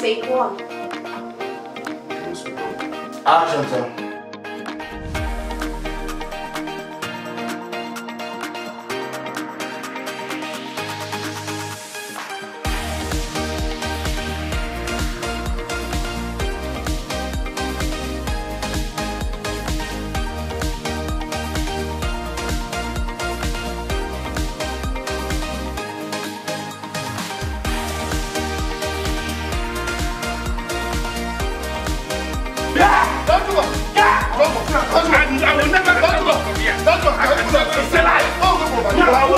take one. Action, sir. I will never go from here. I will never